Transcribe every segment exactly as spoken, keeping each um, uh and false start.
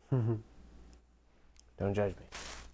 Don't judge me.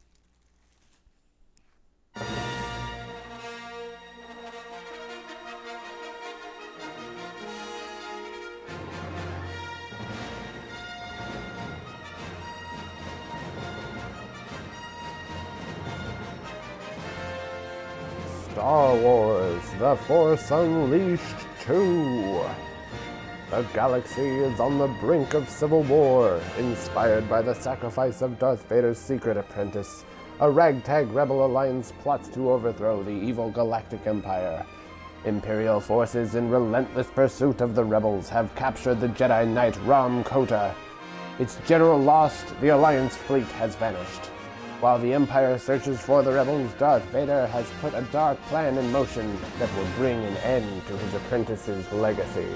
Star Wars: The Force Unleashed two. The galaxy is on the brink of civil war, inspired by the sacrifice of Darth Vader's secret apprentice. A ragtag rebel alliance plots to overthrow the evil Galactic Empire. Imperial forces in relentless pursuit of the rebels have captured the Jedi Knight Ram Kota. Its general lost, the Alliance fleet has vanished. While the Empire searches for the rebels, Darth Vader has put a dark plan in motion that will bring an end to his apprentice's legacy.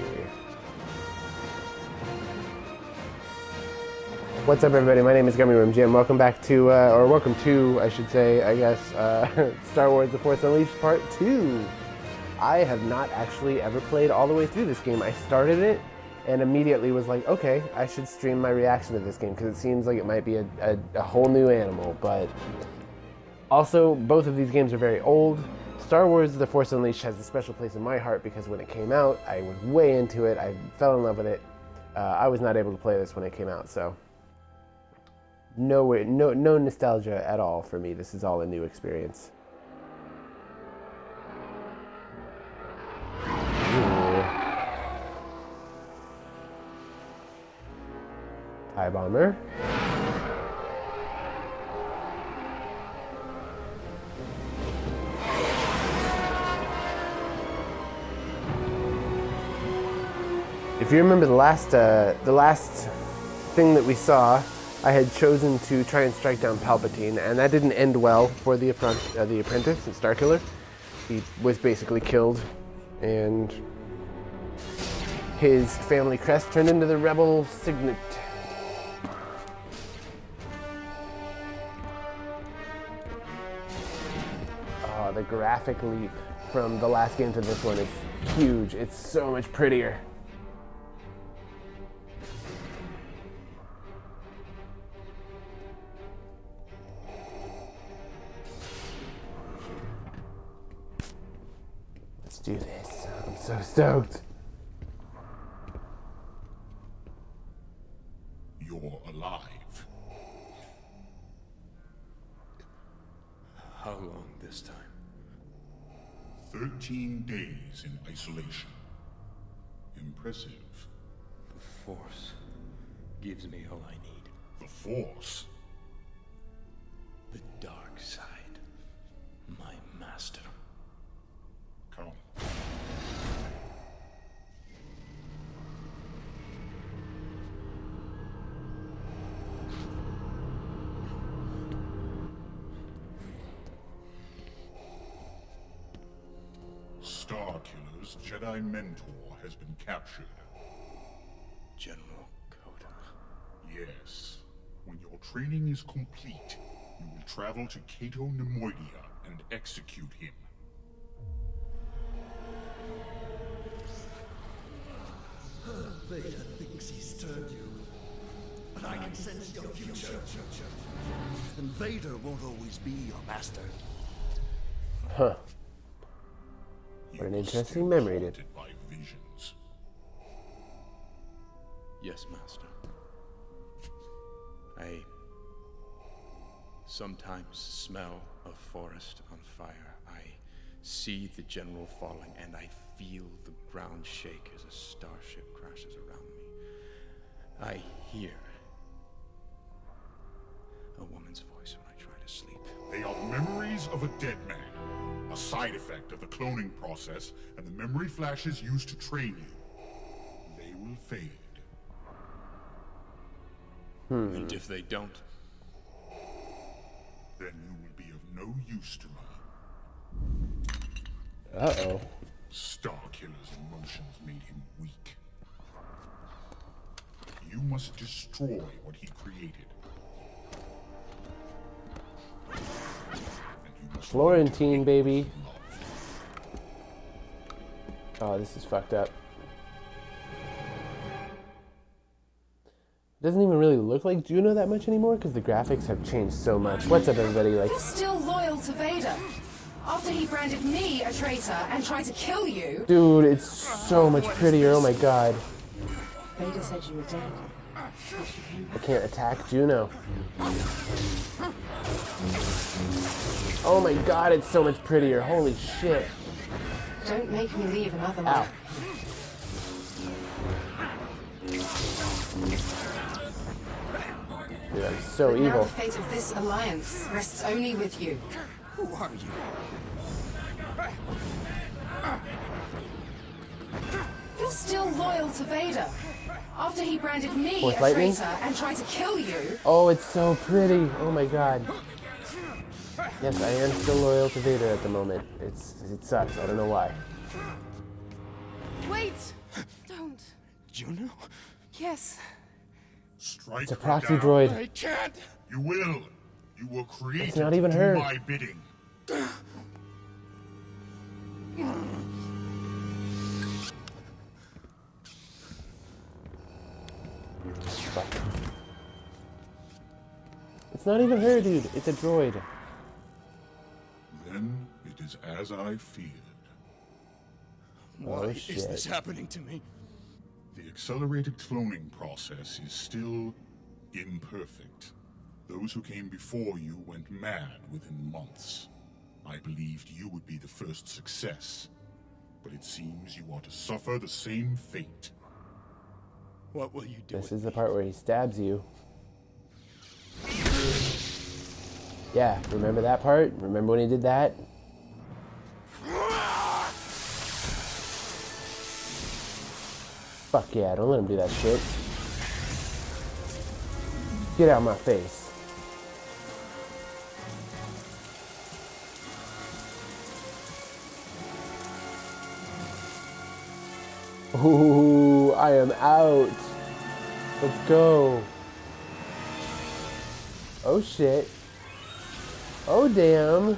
What's up, everybody? My name is Gummy Worm Jim. Welcome back to, uh, or welcome to, I should say, I guess, uh, Star Wars: The Force Unleashed Part two. I have not actually ever played all the way through this game. I started it and immediately was like, okay, I should stream my reaction to this game because it seems like it might be a, a, a whole new animal. But also, both of these games are very old. Star Wars: The Force Unleashed has a special place in my heart because when it came out, I was way into it. I fell in love with it. Uh, I was not able to play this when it came out, so no, no, no nostalgia at all for me. This is all a new experience. Ooh. TIE Bomber. If you remember the last, uh, the last thing that we saw, I had chosen to try and strike down Palpatine, and that didn't end well for the, uh, the apprentice, the Starkiller. He was basically killed, and his family crest turned into the rebel signet. Oh, the graphic leap from the last game to this one is huge. It's so much prettier. Let's do this. I'm so stoked. You're alive. How long this time? Thirteen days in isolation. Impressive. The Force gives me all I need. The Force? The dark side. My master. Come. Starkiller's Jedi mentor has been captured. General Kota. Yes. When your training is complete, you will travel to Cato Nemoidia and execute him. Vader thinks he's turned you, but I can sense your future. And Vader won't always be your master. Huh. What an interesting memory to... by visions. Yes, Master. I sometimes smell a forest on fire. I see the general falling, and I feel the ground shake as a starship crashes around me. I hear a woman's voice when I try to sleep. They are the memories of a dead man. A side effect of the cloning process and the memory flashes used to train you. They will fade. Hmm. And if they don't? Then you will be of no use to me. Uh-oh. Starkiller's emotions made him weak. You must destroy what he created. Florentine, baby. Oh, this is fucked up. Doesn't even really look like Juno that much anymore because the graphics have changed so much. What's up, everybody? Like, You're still loyal to Vader. After he branded me a traitor and tried to kill you. dude, it's so much prettier. Oh my god. Vader said you were dead. I can't attack Juno. Oh my god, it's so much prettier. Holy shit. Don't make me leave another Ow. one. Dude, I'm so Now evil. the fate of this alliance rests only with you. Who are you? You're still loyal to Vader. After he branded me Force a lightning? traitor and tried to kill you. Oh, it's so pretty. Oh my god. Yes, I am still loyal to Vader at the moment. It's it sucks. I don't know why. Wait! Don't. Juno? Yes. Strike It's a her proxy down. droid. I can't! You will. You will create It's not it even to her. do my bidding. Fuck. It's not even her, dude. It's a droid. Then it is as I feared. Why Oh, is this shit. happening to me? The accelerated cloning process is still imperfect. Those who came before you went mad within months. I believed you would be the first success, but it seems you are to suffer the same fate. What will you do This with is the me? part where he stabs you. Yeah, remember that part? Remember when he did that? Fuck yeah, don't let him do that shit. Get out of my face. Ooh, I am out. Let's go. Oh shit. Oh damn.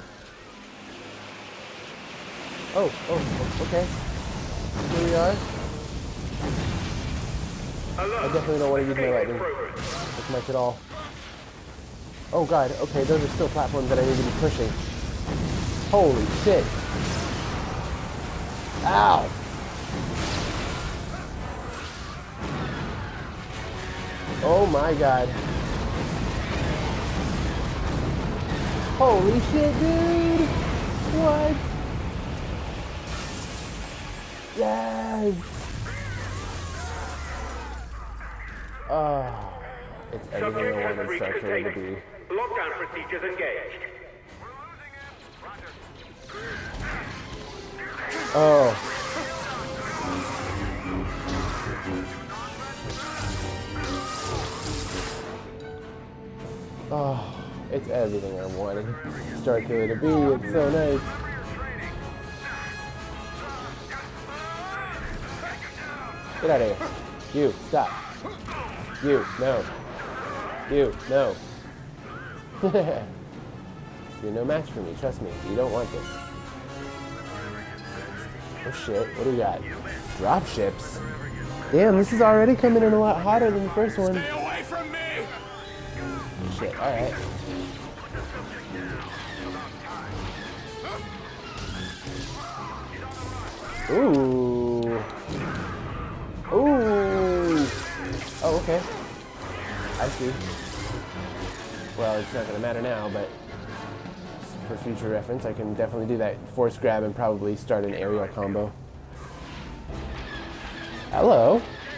Oh, oh, oh, okay. Here we are. I definitely don't want to use my lightning as much at all. Oh god, okay, those are still platforms that I need to be pushing. Holy shit. Ow! Oh my god. Holy shit, dude! What? Yes! Oh, it's everything I wanted Star Killer to be. Lockdown procedures engaged. Oh. Oh, it's everything I wanted Star Killer to be. It's so nice. Get out of here. You, stop. You, no. You, no. You're no match for me, trust me. You don't want this. Oh shit, what do we got? Drop ships? Damn, this is already coming in a lot hotter than the first one. Stay away from me! Shit, alright. Ooh. Ooh. Oh, okay. I see. Well, it's not gonna matter now, but for future reference, I can definitely do that force grab and probably start an aerial combo. Hello.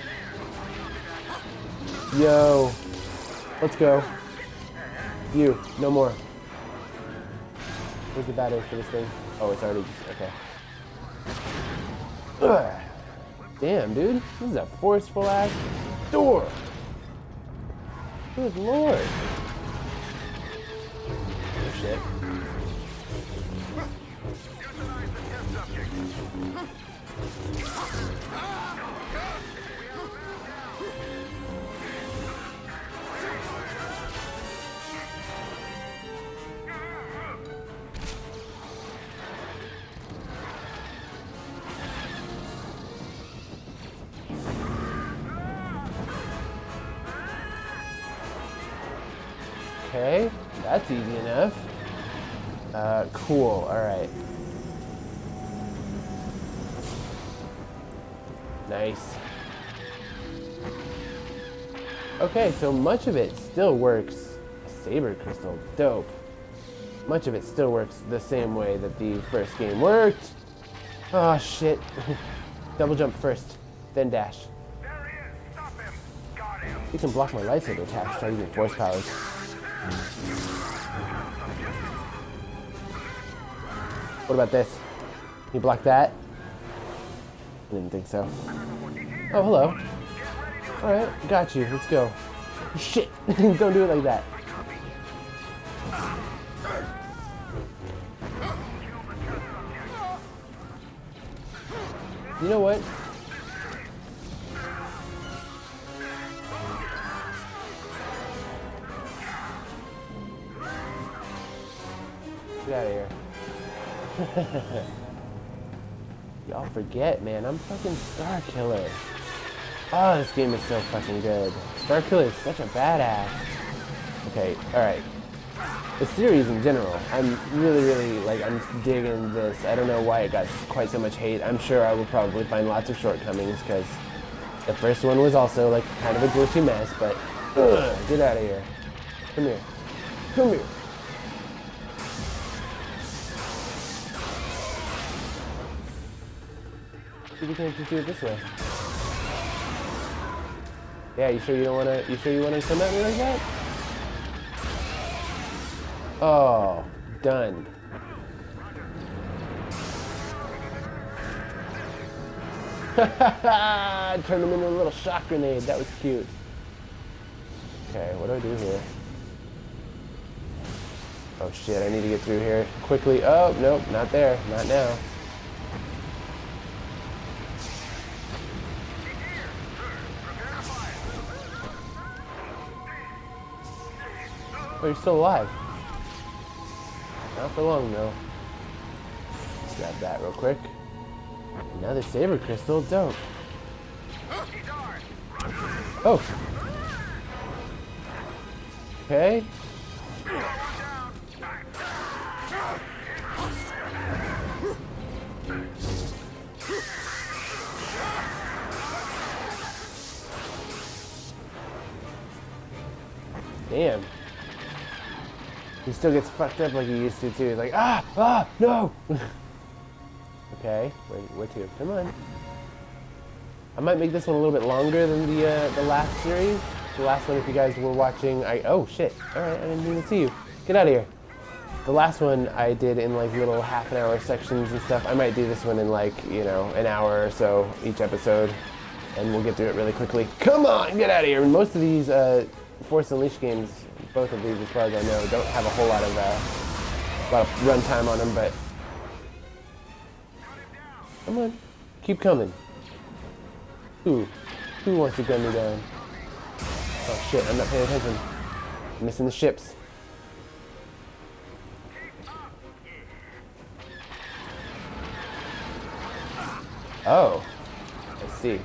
Yo. Let's go. You, no more. Where's the battery for this thing? Oh, it's already just, okay. Ugh. Damn, dude. This is a forceful ass door. Good lord. Oh shit. Okay, that's easy enough. Uh, cool, alright. Nice. Okay, so much of it still works. Saber crystal, dope. Much of it still works the same way that the first game worked. Oh shit. Double jump first, then dash. There he is. Stop him. Got him. You can block my lightsaber attacks, try using force powers. What about this? You block that? I didn't think so. Oh, hello. Alright, got you. Let's go. Shit! Don't do it like that. You know what? Get out of here. Y'all forget, man. I'm fucking Star Killer. Oh, this game is so fucking good. Star Killer is such a badass. Okay, alright. The series in general, I'm really, really, like, I'm digging this. I don't know why it got quite so much hate. I'm sure I will probably find lots of shortcomings, because the first one was also, like, kind of a glitchy mess, but, ugh, get out of here. Come here. Come here. See if you can just do it this way. Yeah, you sure you don't wanna, you sure you wanna come at me like that? Oh, done. I turned him into a little shock grenade. That was cute. Okay, what do I do here? Oh shit, I need to get through here quickly. Oh, nope, not there. Not now. Oh, you're still alive. Not for long, though. Let's grab that real quick. Another saber crystal, dope. Oh. Okay. Damn. He still gets fucked up like he used to too. He's like, ah, ah, no. Okay, where, where to? Come on. I might make this one a little bit longer than the uh, the last series. The last one, if you guys were watching, I oh shit. All right, I didn't even see you. Get out of here. The last one I did in like little half an hour sections and stuff. I might do this one in like, you know, an hour or so each episode, and we'll get through it really quickly. Come on, get out of here. And most of these uh, Force Unleashed games, both of these, as far as I know, don't have a whole lot of uh, lot of runtime on them, but come on, keep coming. Who? Who wants to gun me down? Oh shit, I'm not paying attention. I'm missing the ships. Oh, I see.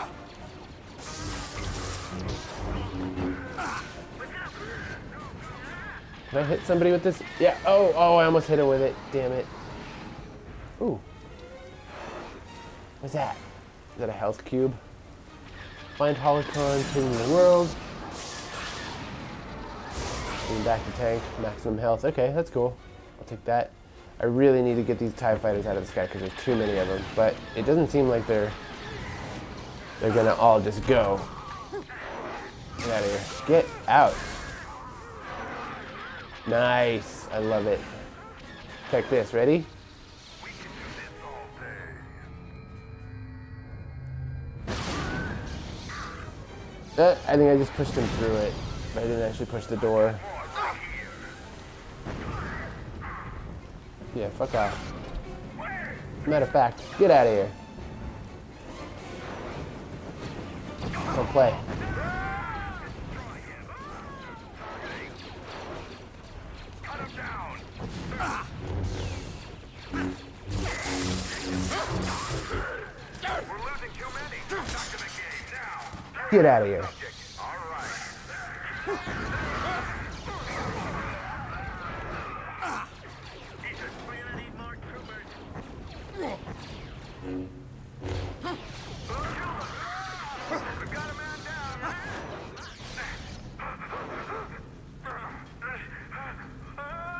Can I hit somebody with this? Yeah, oh, oh, I almost hit him with it. Damn it. Ooh. What's that? Is that a health cube? Find holocrons hidden in the world. Bring back the tank, maximum health. Okay, that's cool. I'll take that. I really need to get these TIE fighters out of the sky because there's too many of them. But it doesn't seem like they're they're gonna all just go. Get out of here. Get out. Nice. I love it. Check this. Ready? Uh, I think I just pushed him through it, but I didn't actually push the door. Yeah, fuck off. Matter of fact, get out of here. Don't play. Get out of here.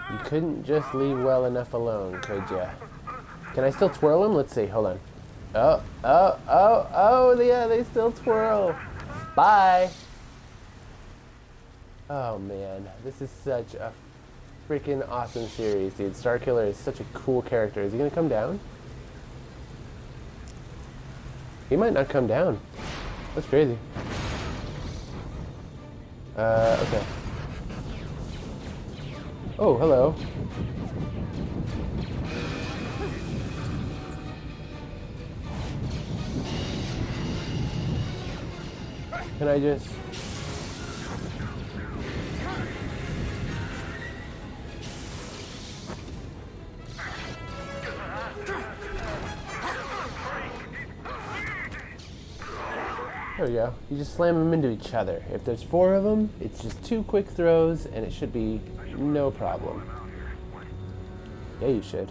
You couldn't just leave well enough alone, could ya? Can I still twirl them? Let's see. Hold on. Oh, oh, oh, oh, yeah, they still twirl. Bye. Oh, man. This is such a freaking awesome series, dude. Starkiller is such a cool character. Is he going to come down? He might not come down. That's crazy. Uh, okay. Oh, hello. Can I just... There we go. You just slam them into each other. If there's four of them, it's just two quick throws, and it should be no problem. Yeah, you should.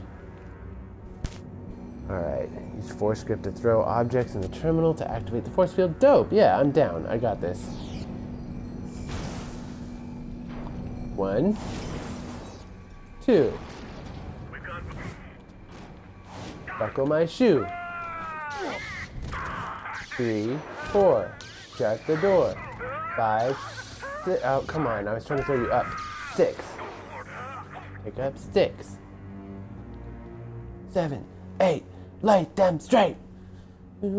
Alright. Use force grip to throw objects in the terminal to activate the force field. Dope! Yeah, I'm down. I got this. One. Two. Buckle my shoe. Three. Four. Shut the door. Five. Six. Oh, come on. I was trying to throw you up. Six. Pick up sticks. Seven. Eight. Light them straight. Uh,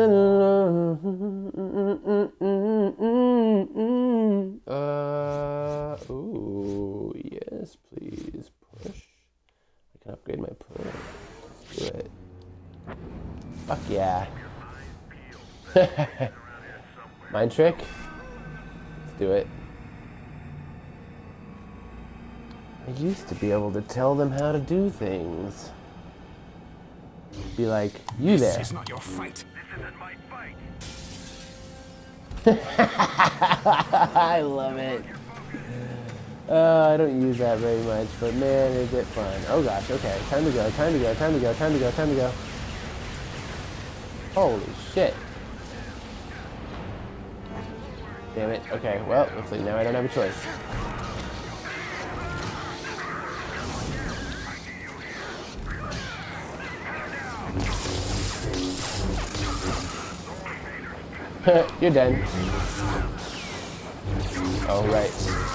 ooh, yes, please. Push. I can upgrade my push. Let's do it. Fuck yeah. Mind trick? Let's do it. I used to be able to tell them how to do things. Be like, you there. This is not your fight. This isn't my fight. I love it. Uh, I don't use that very much, but man, is it fun. Oh gosh, okay. Time to go, time to go, time to go, time to go, time to go. Holy shit. Damn it. Okay, well, looks like now I don't have a choice. You're done. Oh, right.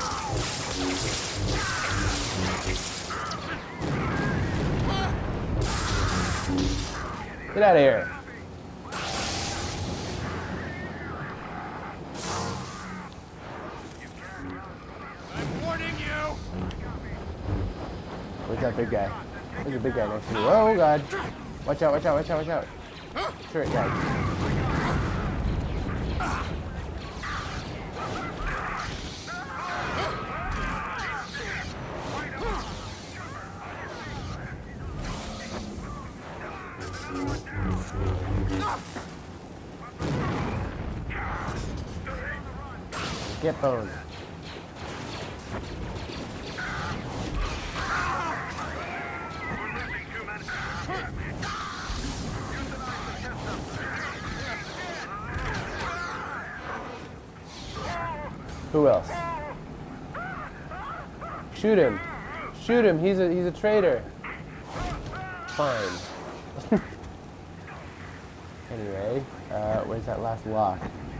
Get out of here. I'm warning you. Where's that big guy? There's a big guy next to me. Oh, God. Watch out, watch out, watch out, watch out. Turret guy. Get boned. Who else? Shoot him. Shoot him. He's a he's a traitor. Fine. Anyway, uh, where's that last lock?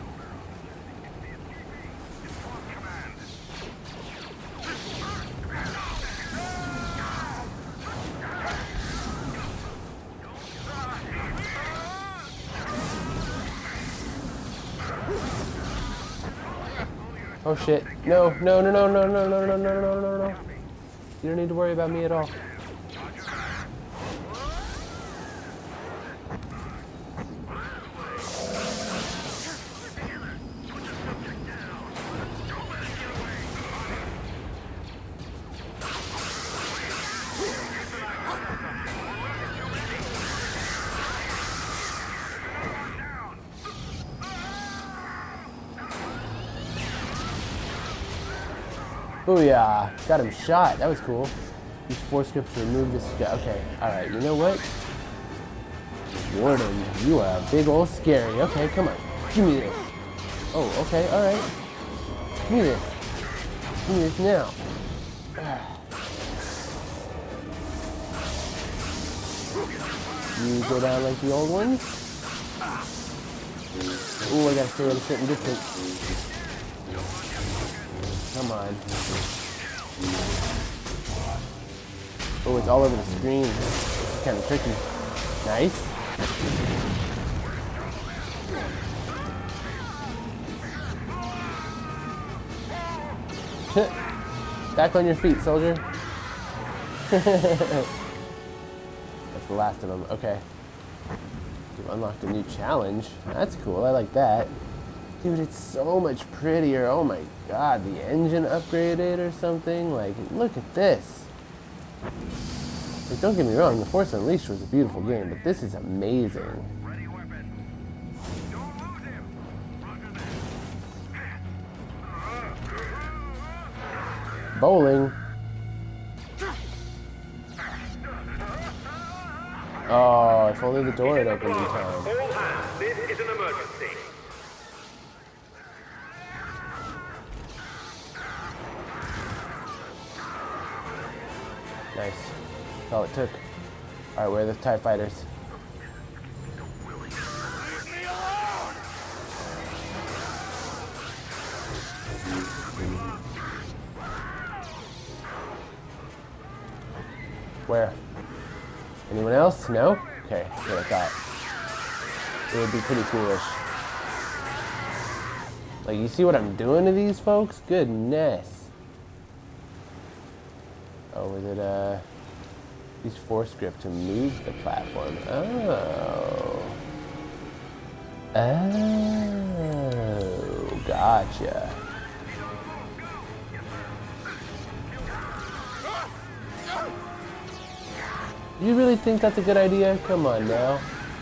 Oh shit. No, no, no, no, no, no, no, no, no, no, no, no. You don't need to worry about me at all. Booyah! Got him shot. That was cool. Use force grip to remove this guy. Okay, alright, you know what? Warden, you are a big old scary. Okay, come on. Give me this. Oh, okay, alright. Give me this. Give me this now. You go down like the old ones. Ooh, I gotta stay at a certain distance. Come on. Oh, it's all over the screen. This is kind of tricky. Nice. Back on your feet, soldier. That's the last of them. Okay. You've unlocked a new challenge. That's cool. I like that. Dude, it's so much prettier. Oh my god. The engine upgraded or something. Like, look at this. Like, don't get me wrong. The Force Unleashed was a beautiful game, but this is amazing. Bowling. Oh, if only the door had opened in time. All hands, this is an emergency. Nice. That's all it took. Alright, where are the TIE fighters? Leave me alone! Where? Anyone else? No? Okay, that's what I thought. It would be pretty foolish. Like, you see what I'm doing to these folks? Goodness. Oh, was it, uh... use force grip to move the platform. Oh. Oh, gotcha. You really think that's a good idea? Come on now.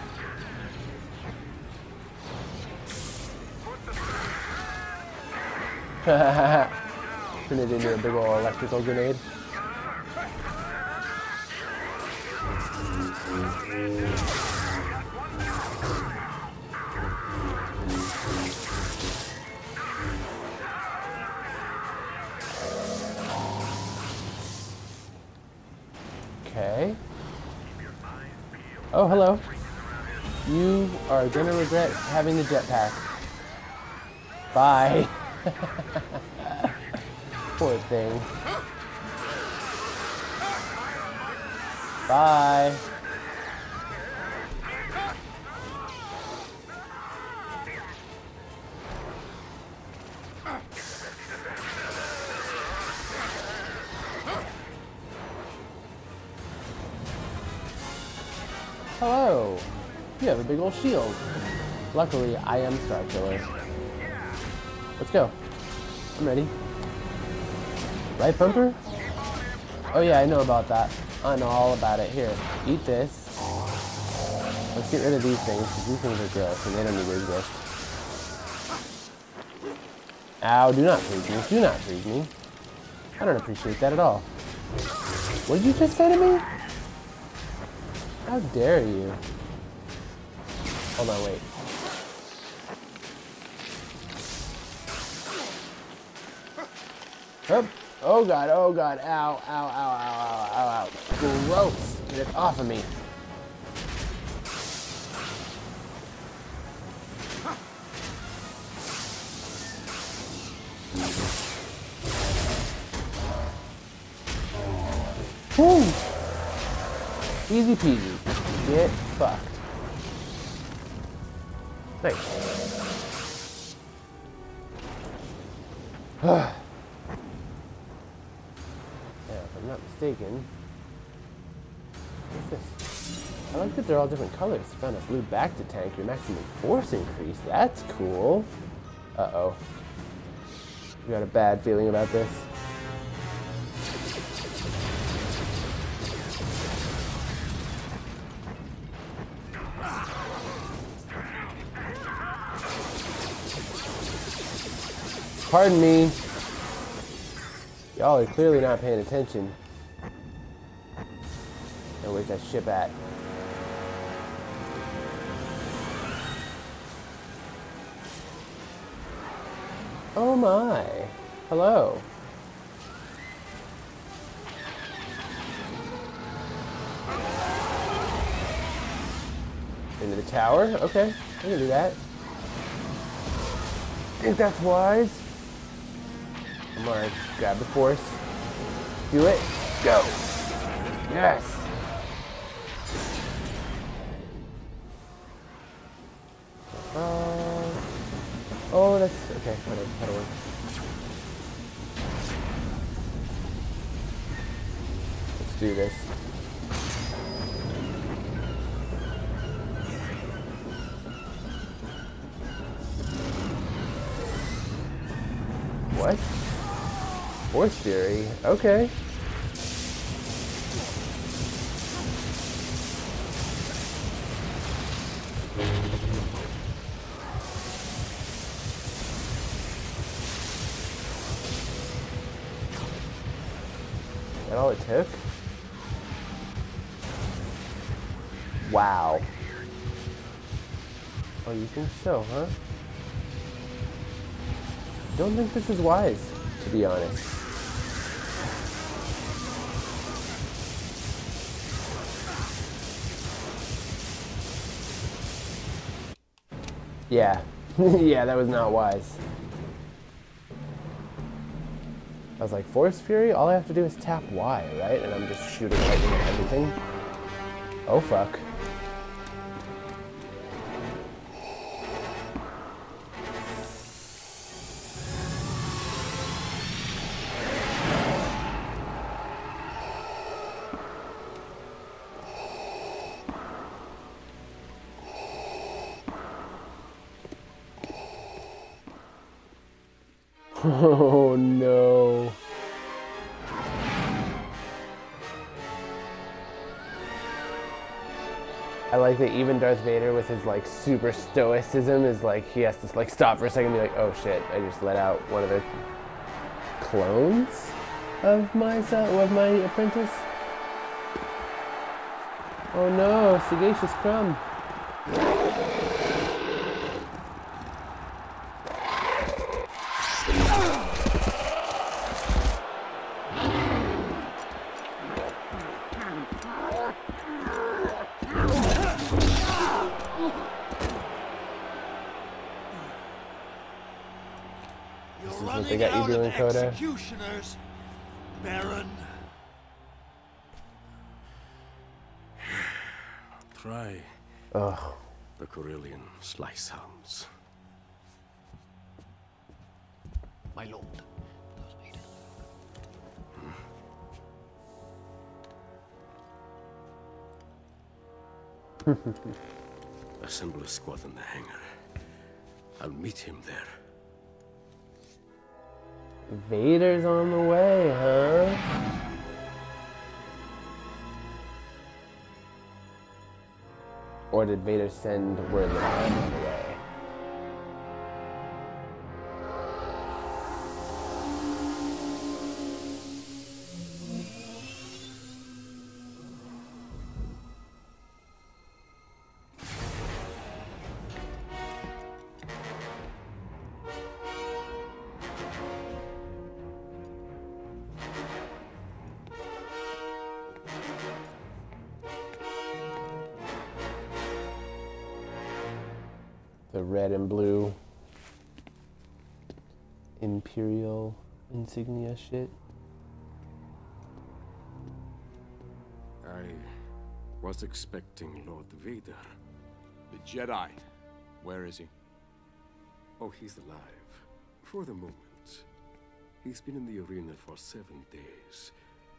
Turn it into a big ol' electrical grenade. Okay. Oh, hello. You are gonna regret having the jetpack. Bye. Poor thing. Bye. Hello. You have a big old shield. Luckily, I am Star Killer. Let's go. I'm ready. Right bumper? Oh yeah, I know about that. I know all about it. Here, eat this. Let's get rid of these things, because these things are gross, and they don't need to exist. Ow, do not freeze me. Do not freeze me. I don't appreciate that at all. What did you just say to me? How dare you? Hold on, wait. Oh, oh god, oh god, ow, ow, ow, ow, ow, ow, ow. Gross. Get it off of me. Woo! Easy peasy. Get fucked. Nice. Yeah, if I'm not mistaken. What's this? I like that they're all different colors. Found a blue Bacta tank, your maximum force increase. That's cool. Uh-oh. You got a bad feeling about this? Pardon me. Y'all are clearly not paying attention. Oh, where's that ship at? Oh my. Hello. Into the tower? Okay, I can do that. Think that's wise? Come on, grab the force. Do it. Go! Yes! Uh, oh, that's... okay, whatever, that'll work. Let's do this. What? Force Fury? Okay. Is that all it took? Wow. Oh, you think so, huh? Don't think this is wise, to be honest. Yeah. Yeah, that was not wise. I was like, Force Fury? All I have to do is tap Y, right? And I'm just shooting lightning at everything. Oh, fuck. Oh no. I like that even Darth Vader with his like super stoicism is like he has to like stop for a second and be like, oh shit, I just let out one of the clones of my son, of my apprentice. Oh no, Sagacious Crumb. This is what they got you doing, Coda. Executioners, Baron. Try Ugh. the Corellian slice hounds. My lord. Assemble a squad in the hangar. I'll meet him there. Vader's on the way, huh? Or did Vader send word that I'm on the way? The red and blue Imperial insignia shit. I was expecting Lord Vader. The Jedi. Where is he? Oh, he's alive. For the moment. He's been in the arena for seven days.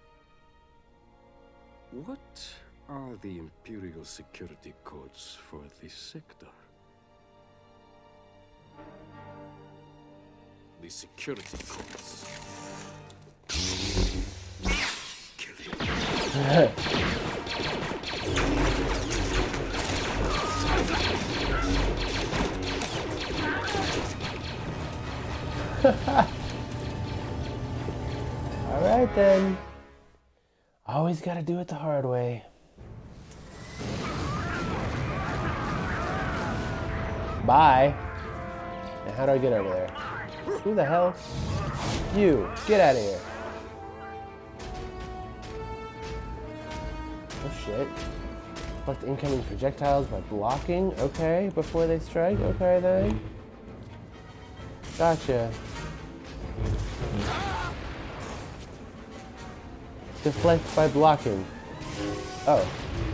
What are the Imperial security codes for this sector? The security codes. Kill him. All right then. Always got to do it the hard way. Bye. Now how do I get over there? Who the hell? You, get out of here. Oh shit. Deflect incoming projectiles by blocking. Okay, before they strike. Okay then. Gotcha. Deflect by blocking. Oh.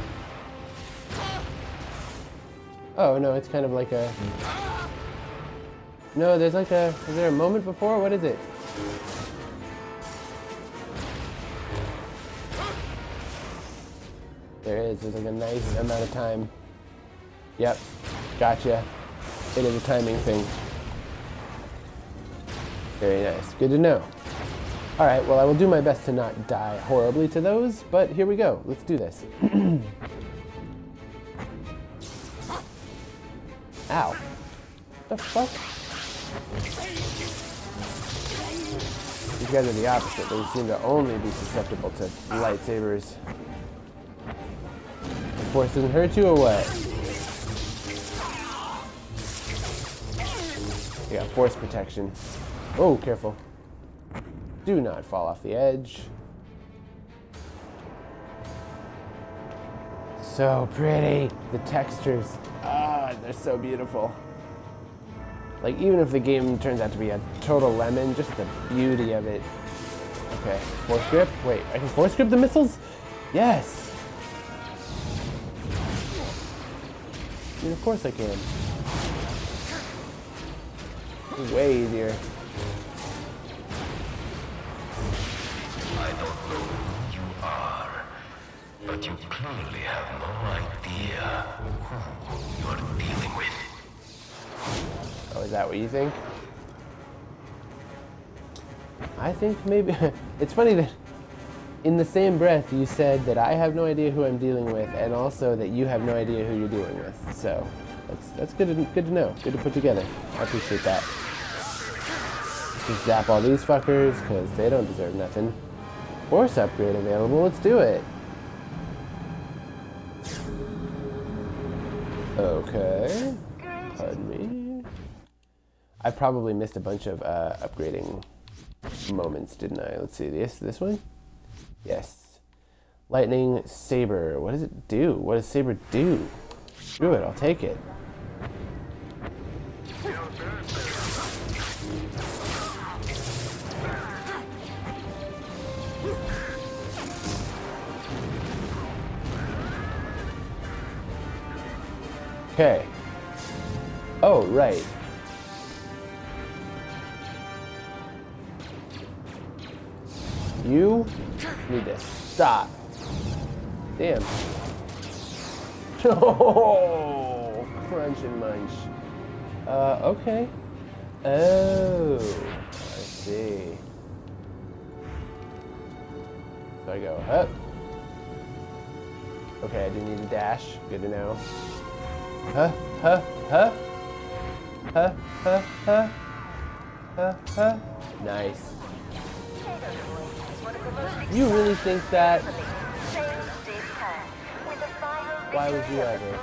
Oh no, it's kind of like a... No, there's like a... Is there a moment before? What is it? There is. There's like a nice amount of time. Yep. Gotcha. It is a timing thing. Very nice. Good to know. Alright, well I will do my best to not die horribly to those, but here we go. Let's do this. Ow. The fuck? These guys are the opposite. They seem to only be susceptible to lightsabers. The Force doesn't hurt you or what? You got Force protection. Oh, careful. Do not fall off the edge. So pretty. The textures. Ah, they're so beautiful. Like, even if the game turns out to be a total lemon, just the beauty of it. Okay, force grip? Wait, I can force grip the missiles? Yes! I mean, of course I can. Way easier. I don't know who you are, but you clearly have no idea who you're dealing with. Oh, is that what you think? I think maybe... It's funny that in the same breath you said that I have no idea who I'm dealing with, and also that you have no idea who you're dealing with. So, that's, that's good, to, good to know. Good to put together. I appreciate that. Just zap all these fuckers, because they don't deserve nothing. Force upgrade available. Let's do it. Okay. Pardon me. I probably missed a bunch of uh, upgrading moments, didn't I? Let's see. This this one? Yes. Lightning Saber. What does it do? What does Saber do? Screw it. I'll take it. Okay. Oh, right. You need to stop. Damn. Oh, crunch and munch. Uh, okay. Oh, I see. So I go up. Okay, I do need a dash. Good to know. Huh? Huh? Huh? Huh? Huh? Huh? Huh? Huh? Nice. You really think that? Why would you ever?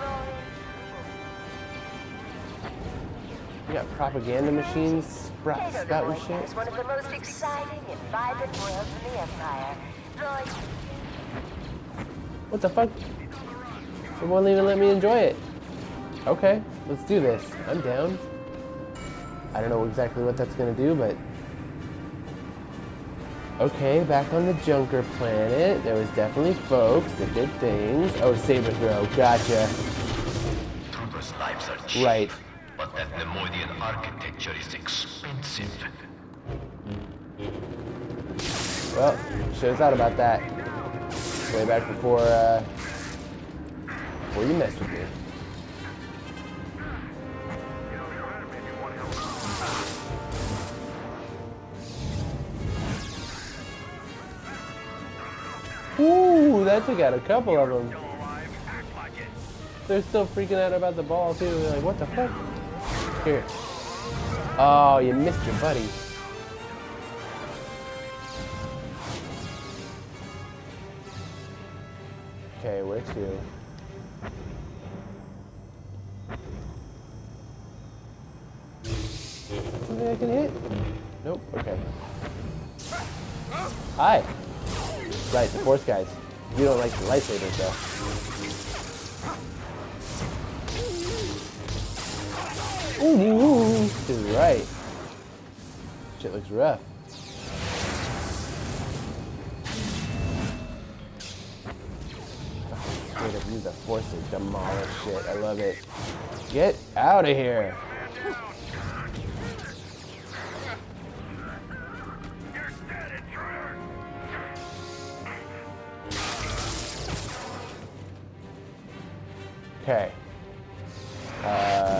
You got propaganda machines sprout, spouting shit? It's one of the most exciting and vibrant worlds in the Empire. What the fuck? They won't even let me enjoy it. Okay, let's do this. I'm down. I don't know exactly what that's gonna do, but... Okay, back on the Junker planet. There was definitely folks that did things. Oh, saber throw. Gotcha. Troopers' lives are cheap, right. But that Nemoidian architecture is expensive. Well, show's out about that. Way back before, uh... before you messed with me. Ooh, that took out a couple of them. They're still freaking out about the ball, too. They're like, what the fuck? Here. Oh, you missed your buddy. Okay, where to? Something I can hit? Nope, okay. Hi. Right, the Force guys. You don't like the lightsabers, though. Ooh, this is right. Shit looks rough. Straight up use the force to demolish shit. I love it. Get out of here. Okay. Uh,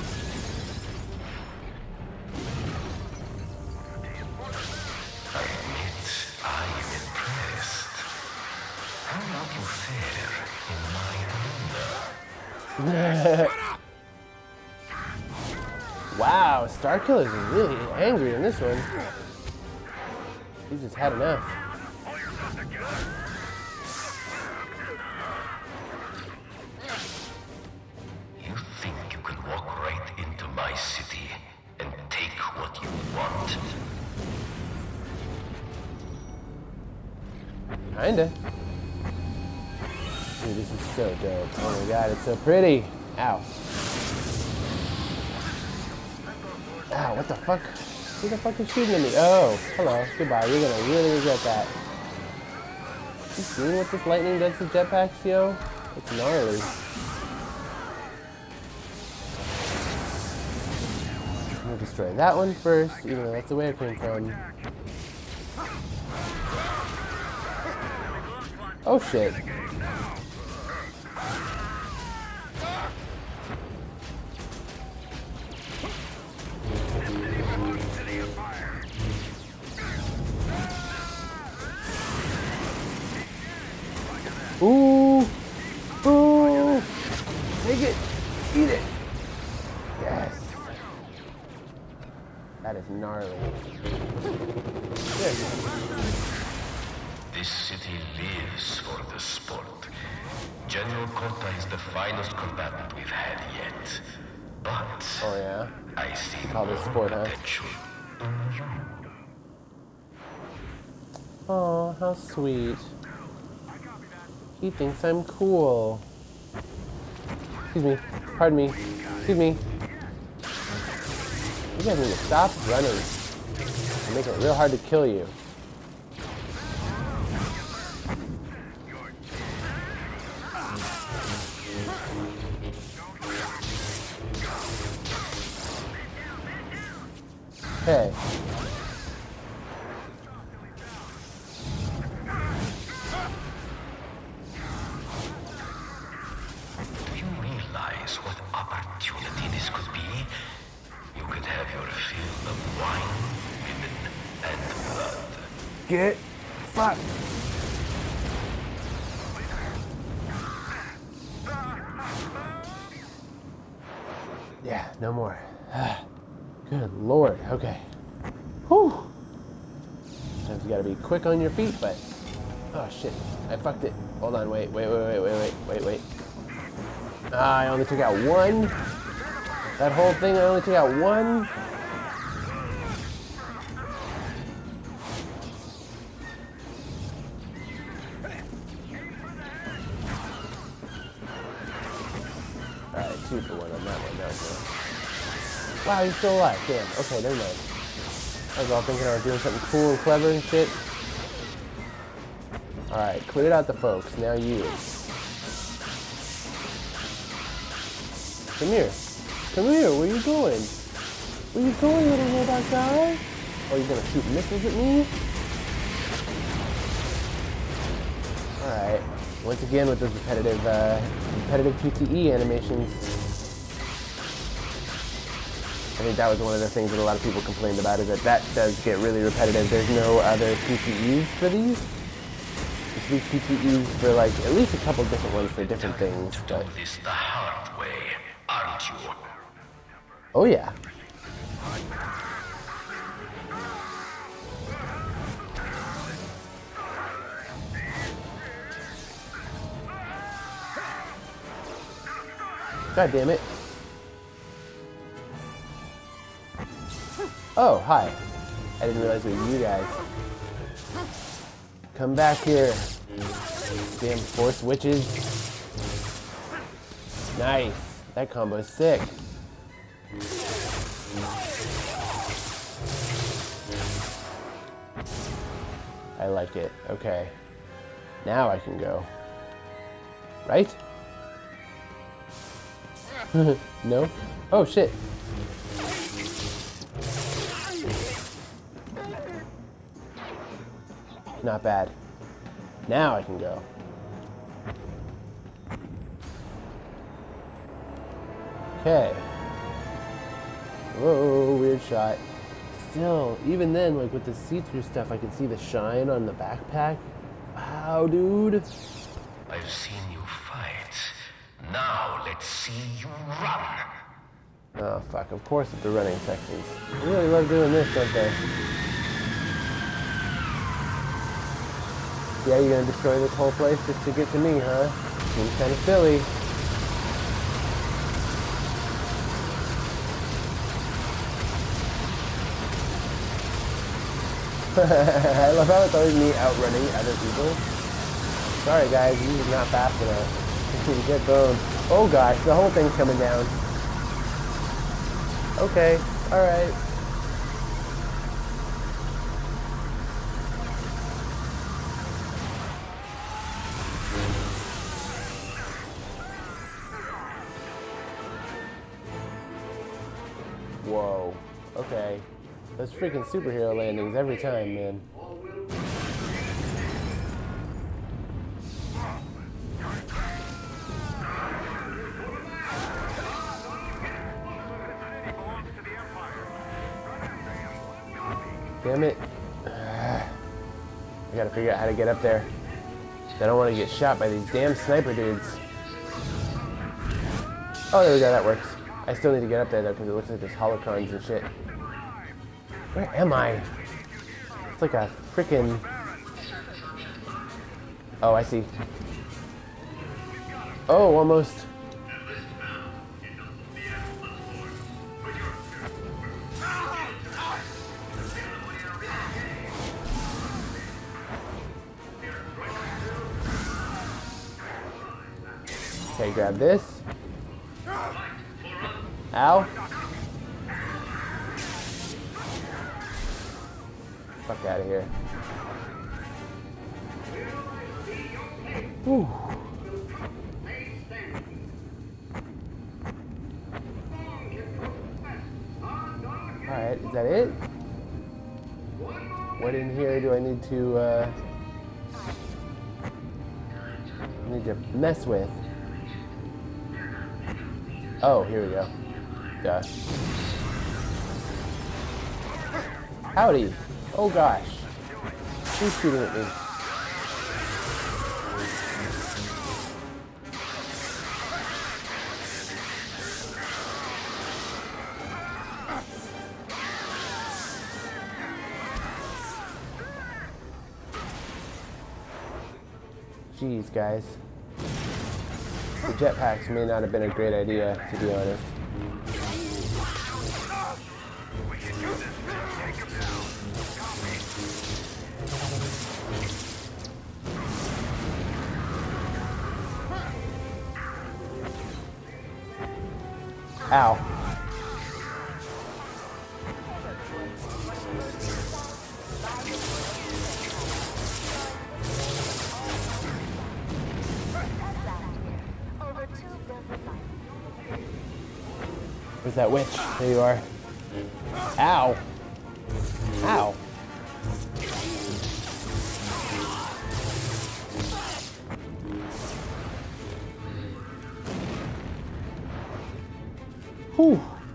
I am impressed. How about you fare in my arena? wow, Starkiller is really angry in this one. He's just had enough. You think you can walk right into my city and take what you want? Kinda. Dude, this is so dope. Oh my god, it's so pretty. Ow. Ow, what the fuck? Who the fuck is shooting at me? Oh, hello. Goodbye. You're gonna really regret that. You seen what this lightning does to jetpacks, yo? It's gnarly. I'm gonna destroy that one first, even though that's the way it came from. Oh shit. Ooh! Ooh! Take it! Eat it! Yes! That is gnarly. Yes. This city lives for the sport. General Kota is the finest combatant we've had yet. But oh yeah, I see call this sport, huh? Oh, how sweet. He thinks I'm cool. Excuse me. Pardon me. Excuse me. You guys need to stop running. I'm making it real hard to kill you. Okay. Do you realize what opportunity this could be? You could have your fill of wine, women, and blood. Get fucked. Yeah, no more. Good lord. Okay. Whew. Sometimes you gotta be quick on your feet, but oh shit, I fucked it. Hold on, wait, wait, wait, wait, wait, wait, wait, wait. Ah, I only took out one. That whole thing, I only took out one. Alright, two for one on that one. That was good. Wow, he's still alive. Damn. Okay, never mind. I was all thinking I was doing something cool and clever and shit. Alright, cleared out the folks. Now you. Come here. Come here. Where you going? Where you going, little robot guy? Oh, you gonna shoot missiles at me? Alright. Once again with those repetitive, uh, repetitive Q T E animations. I think that was one of the things that a lot of people complained about, is that that does get really repetitive. There's no other Q T Es for these. There's three Q T Es for like at least a couple different ones for different things. But This the hard way, aren't you? oh yeah. God damn it. Oh, hi. I didn't realize it was you guys. Come back here. Damn force witches. Nice. That combo's sick. I like it. Okay. Now I can go. Right? No? Oh, shit. Not bad. Now I can go. Okay. Whoa, weird shot. Still, even then, like with the see-through stuff, I can see the shine on the backpack. Wow, dude. I've seen you fight. Now let's see you run. Oh, fuck. Of course it's the running sections. They really love doing this, don't they? Yeah, you're gonna destroy this whole place just to get to me, huh? Seems kind of silly. I love how it's always me outrunning other people. Sorry guys, this is not fast enough. Get boned. Oh gosh, the whole thing's coming down. Okay, alright. Whoa, okay. Those freaking superhero landings every time, man. Damn it. I gotta figure out how to get up there. I don't want to get shot by these damn sniper dudes. Oh, there we go, that works. I still need to get up there though, because it looks like there's holocrons and shit. Where am I? It's like a freaking... Oh, I see. Oh, almost. Okay, grab this. Ow. Fuck out of here. Whew. Alright, is that it? What in here do I need to, uh... need to mess with? Oh, here we go. Duh. Howdy. Oh gosh. Who's shooting at me? Jeez, guys. The jetpacks may not have been a great idea, to be honest. Ow. Where's that witch? There you are. Ow. Ow. Whew.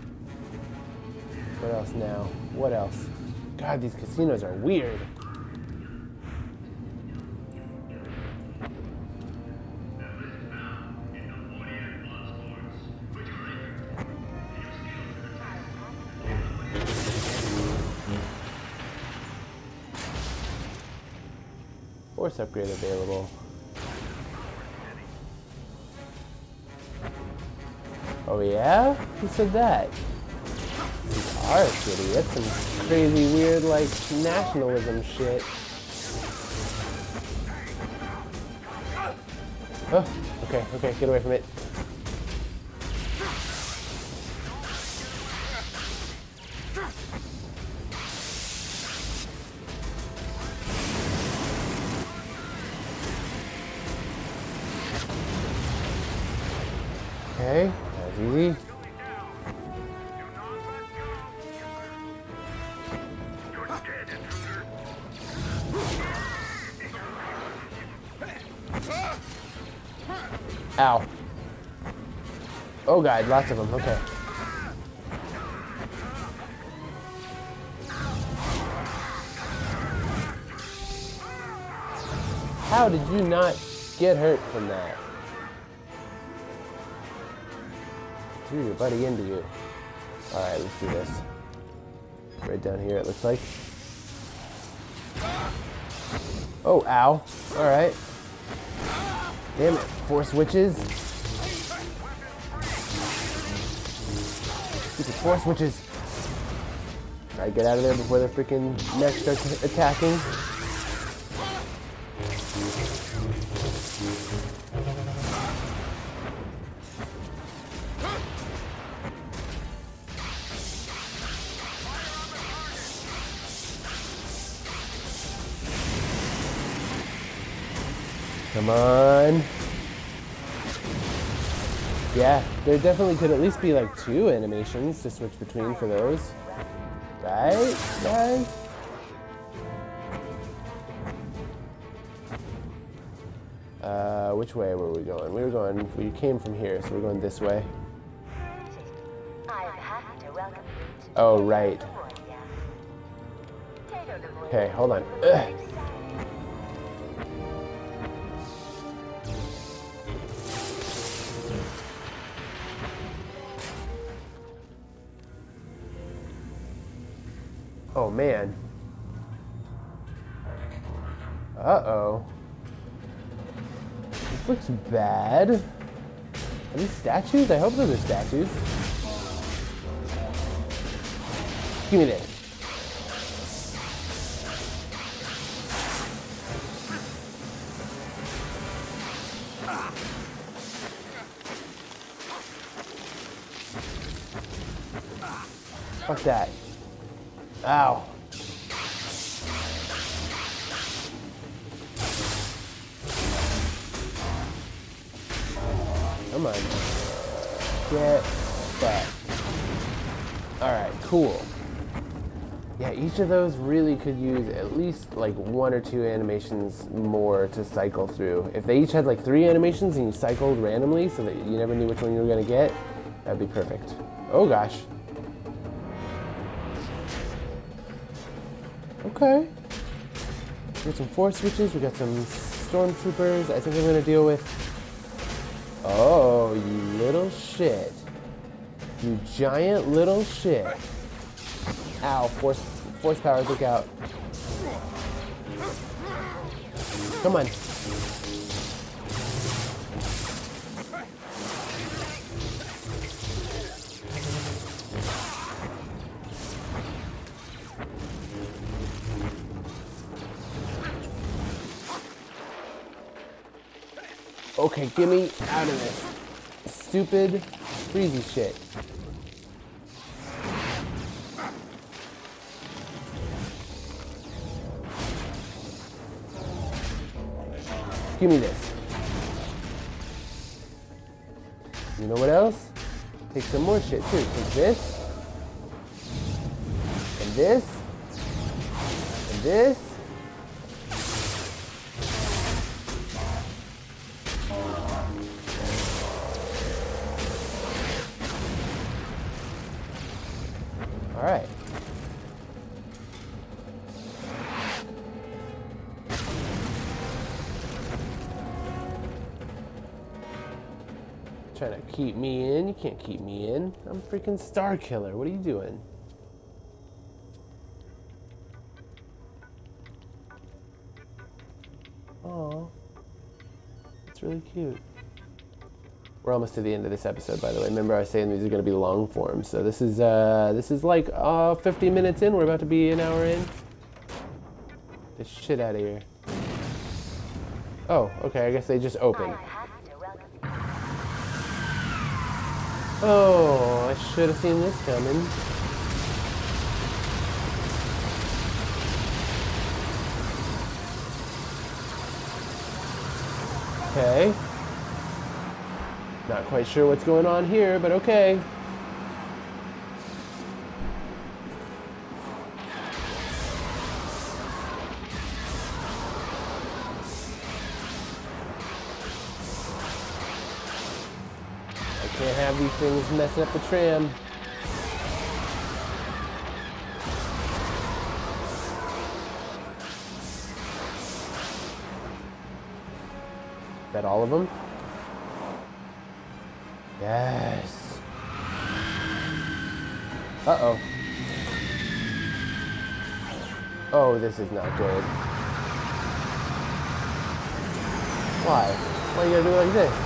What else now? What else? God, these casinos are weird. Force upgrade available. Oh yeah? Who said that? This is our city. That's some crazy, weird, like, nationalism shit. Oh, okay, okay, get away from it. Okay, that's easy. Ow. Oh god, lots of them, okay. How did you not get hurt from that? Threw your buddy into you. Alright, let's do this. Right down here, it looks like. Oh, ow. Alright. Damn it, Force Witches. Stupid Force Witches. Alright, get out of there before their freaking neck starts attacking. Come on. Yeah, there definitely could at least be like two animations to switch between for those. Right, guys? Uh, which way were we going? We were going, we came from here, so we're going this way. Oh, right. Okay, hold on. Ugh. Oh man. Uh-oh. This looks bad. Are these statues? I hope those are statues. Give me this. Fuck that. Ow. Come on. Get back. Alright, cool. Yeah, each of those really could use at least like one or two animations more to cycle through. If they each had like three animations and you cycled randomly so that you never knew which one you were going to get, that'd be perfect. Oh gosh. Okay. We got some Force Witches, we got some Stormtroopers. I think I'm gonna deal with... Oh, you little shit. You giant little shit. Ow, Force, force powers, look out. Come on. Okay, get me out of this stupid freezy shit. Give me this. You know what else? Take some more shit too. Take this. And this. And this. All right. Trying to keep me in. You can't keep me in. I'm freaking Star Killer. What are you doing? Aw. It's really cute. We're almost to the end of this episode, by the way. Remember I was saying these are going to be long form. So this is uh, this is like uh, fifty minutes in. We're about to be an hour in. Get the shit out of here. Oh, okay. I guess they just open. Oh, I should have seen this coming. Okay. Not quite sure what's going on here, but okay. I can't have these things messing up the tram. Is that all of them? Yes. Uh-oh. Oh, this is not good. Why? Why you gotta do it like this?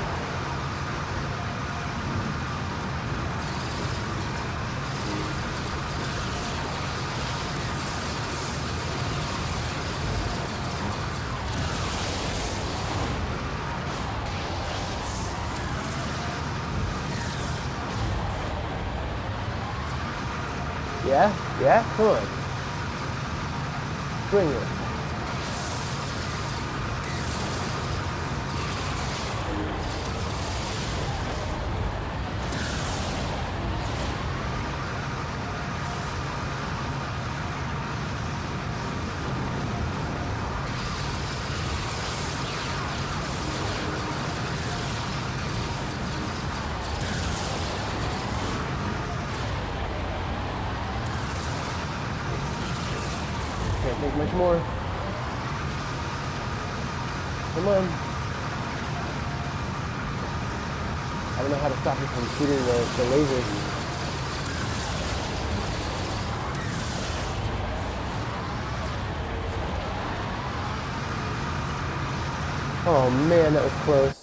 Yeah? Yeah? Come on. Bring it. Can't take much more. Come on. I don't know how to stop you from shooting the, the lasers. Oh man, that was close.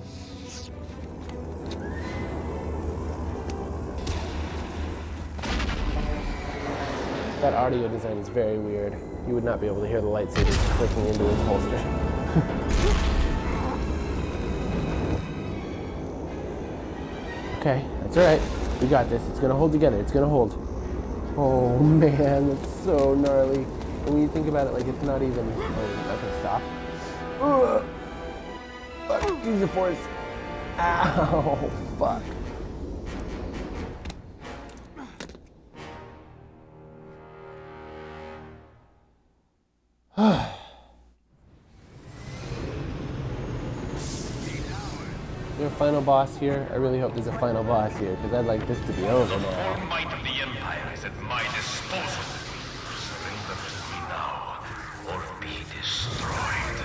That audio design is very weird. You would not be able to hear the lightsabers clicking into his holster. Okay, that's alright. We got this. It's gonna hold together. It's gonna hold. Oh man, that's so gnarly. And when you think about it, like it's not even. Oh, it's not gonna stop. Ugh. Fuck, use the force. Ow, fuck. Is there a final boss here? I really hope there's a final boss here, because I'd like this to be over The now. full might of the Empire is at my disposal. Surrender to me now, or be destroyed.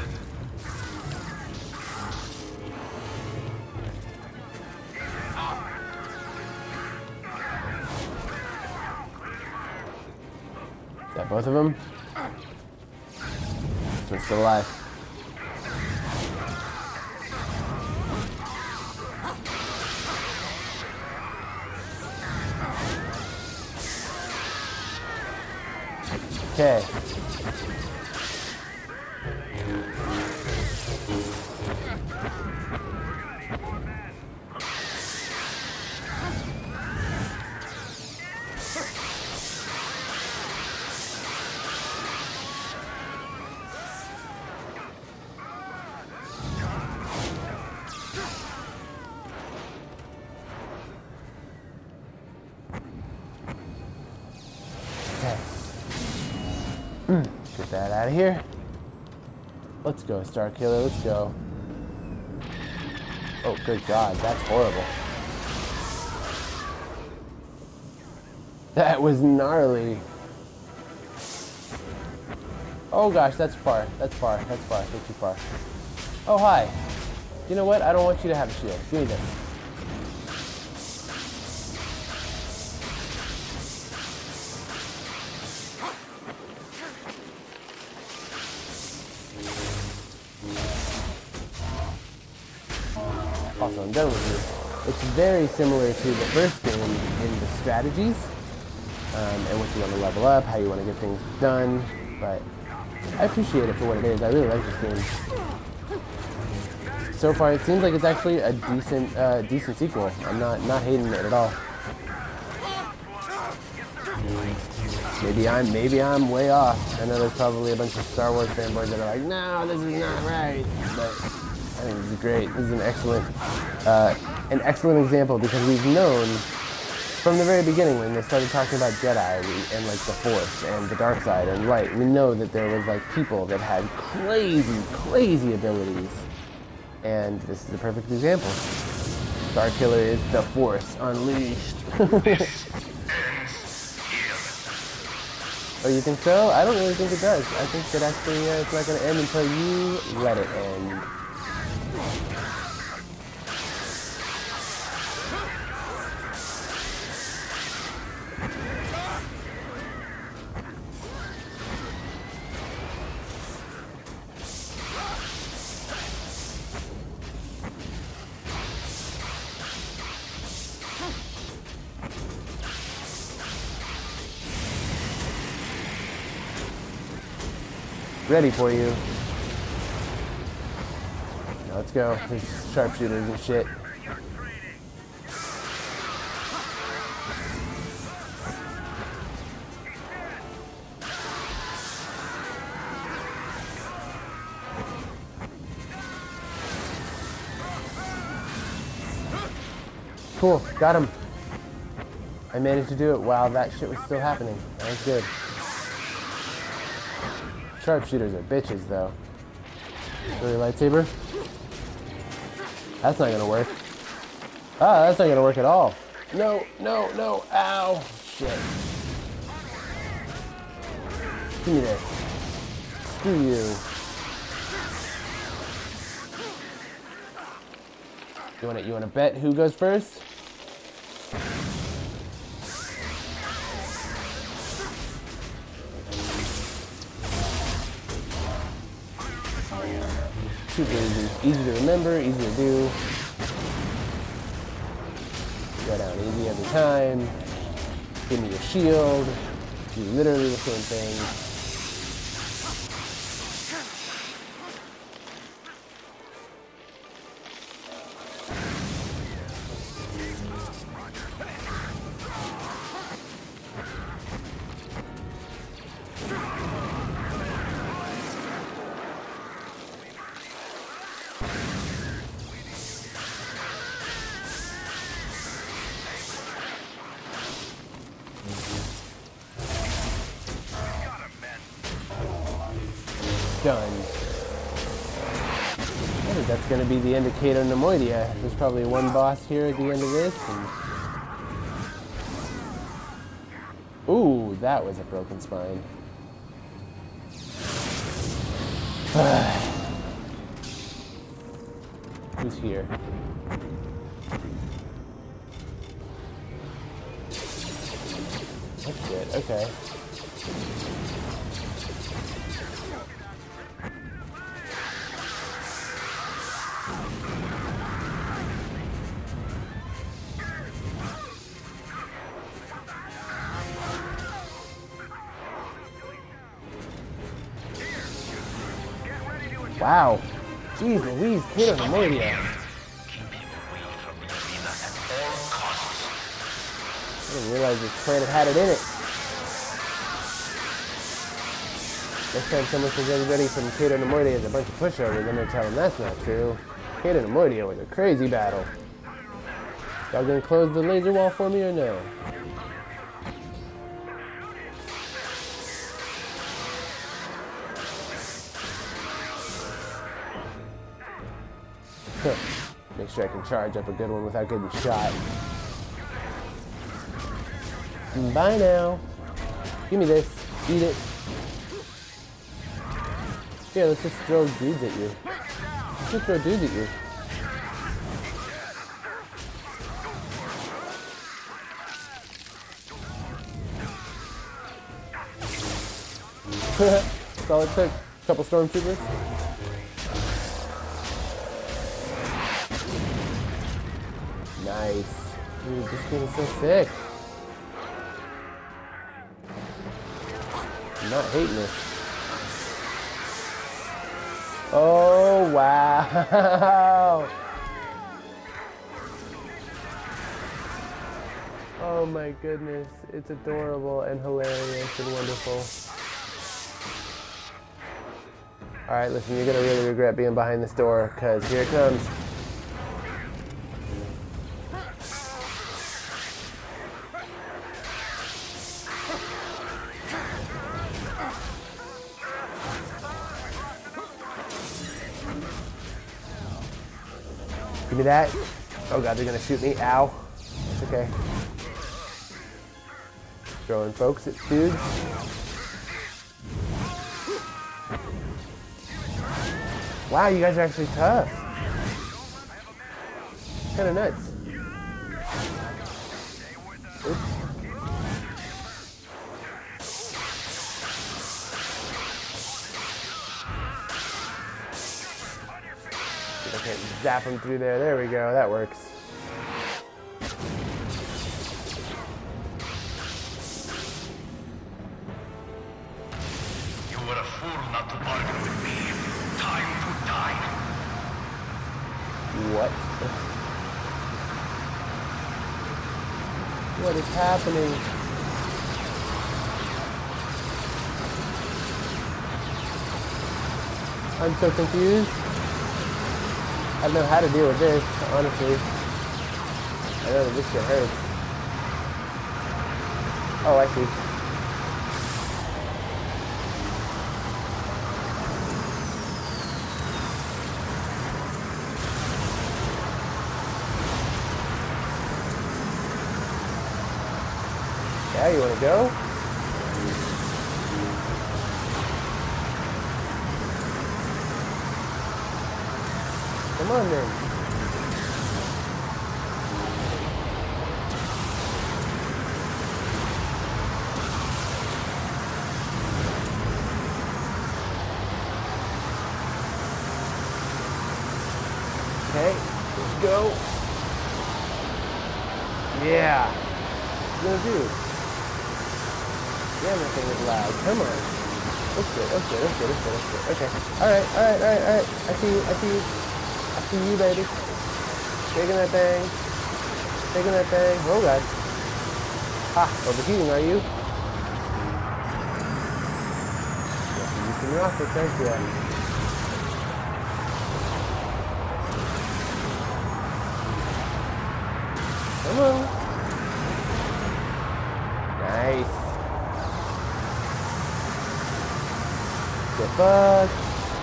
Is that both of them? This one's still alive. Okay. Get that out of here. Let's go, Starkiller, let's go. Oh, good God, that's horrible. That was gnarly. Oh gosh, that's far, that's far, that's far, that's too far. Oh, hi. You know what? I don't want you to have a shield. Give me this. Also, I'm done with you. It's very similar to the first game in the strategies, um, and what you want to level up, how you want to get things done, but I appreciate it for what it is. I really like this game. So far, it seems like it's actually a decent, uh, decent sequel. I'm not, not hating it at all. Maybe I'm, maybe I'm way off. I know there's probably a bunch of Star Wars fanboys that are like, no, this is not right, but I think this is great. This is an excellent, uh, an excellent example because we've known from the very beginning when they started talking about Jedi we, and like the Force and the dark side and light, we know that there was like people that had crazy, crazy abilities. And this is a perfect example. Starkiller is the Force unleashed. Oh, you think so? I don't really think it does. I think that actually uh, it's not going to end until you let it end. Ready for you. Now let's go. There's sharpshooters and shit. Cool, got him. I managed to do it while that shit was still happening. That was good. Sharpshooters are bitches, though. Really, lightsaber? That's not gonna work. Ah, that's not gonna work at all. No, no, no, ow. Shit. Give me this. Screw you. You wanna, you wanna bet who goes first? Super easy. Easy to remember, easy to do. Go down easy every time. Give me your shield. Do literally the same thing. Done. I think that's going to be the end of Cato Neimoidia. There's probably one boss here at the end of this. And... Ooh, that was a broken spine. Who's here? That's good, okay. Wow. Jeez Louise, Cato Neimoidia. I didn't realize this planet had it in it. Next time someone says everybody from Cato Neimoidia is a bunch of pushovers, I'm gonna tell them that's not true. Cato Neimoidia was a crazy battle. Y'all gonna close the laser wall for me or no? Make sure I can charge up a good one without getting shot. Bye now. Give me this. Eat it. Yeah, let's just throw dudes at you. Let's just throw dudes at you. That's all it took. A couple stormtroopers. Nice. Dude, this game is so sick. I'm not hating this. Oh, wow. Oh my goodness. It's adorable and hilarious and wonderful. Alright, listen, you're gonna really regret being behind this door, because here it comes. Give me that. Oh god, they're gonna shoot me. Ow. It's okay. Throwing folks at dudes. Wow, you guys are actually tough. Kind of nuts. Oops. I can't zap them through there. There we go. That works. You were a fool not to bargain with me. Time to die. What? What is happening? I'm so confused. I don't know how to deal with this, honestly. I know that this shit hurts. Oh, I see. Yeah, you wanna go? Come on then. Okay, let's go. Yeah. What are you gonna do? Yeah, that thing is loud. Come on. That's good, that's good, that's good, that's good, that's good. Okay. Alright, alright, alright, alright. I see you, I see you. I see you, baby. Taking that thing. Taking that thing. Oh, God. Ha, overheating, are you? You some rockets, aren't you? Come on. Nice. Get fucked.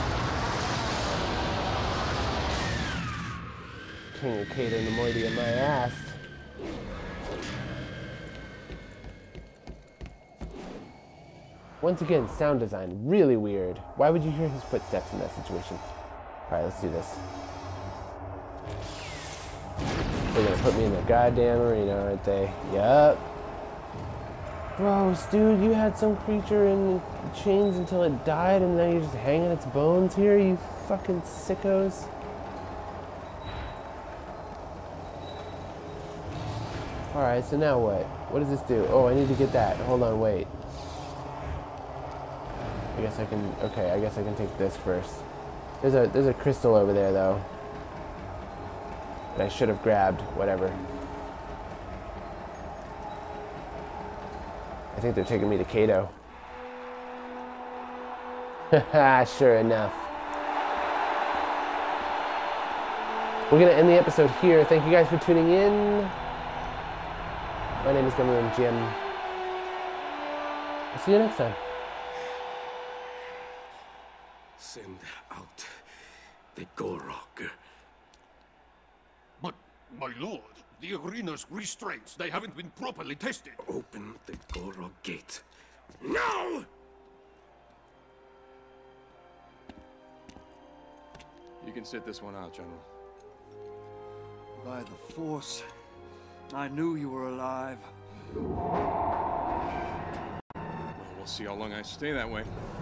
King of Kata and the Moiety in my ass. Once again, sound design, really weird. Why would you hear his footsteps in that situation? Alright, let's do this. They're gonna put me in the goddamn arena, aren't they? Yup. Gross, dude, you had some creature in chains until it died and now you're just hanging its bones here, you fucking sickos. Alright, so now what? What does this do? Oh, I need to get that. Hold on, wait. I guess I can, okay, I guess I can take this first. There's a, there's a crystal over there, though. That I should have grabbed, whatever. I think they're taking me to Kato. Haha, sure enough. We're gonna end the episode here. Thank you guys for tuning in. My name is Gummy Worm Jim. I'll see you next time. Send out the Gorog. But, my lord, the arena's restraints, they haven't been properly tested. Open the Gorog gate. Now! You can sit this one out, General. By the Force, I knew you were alive. Well, we'll see how long I stay that way.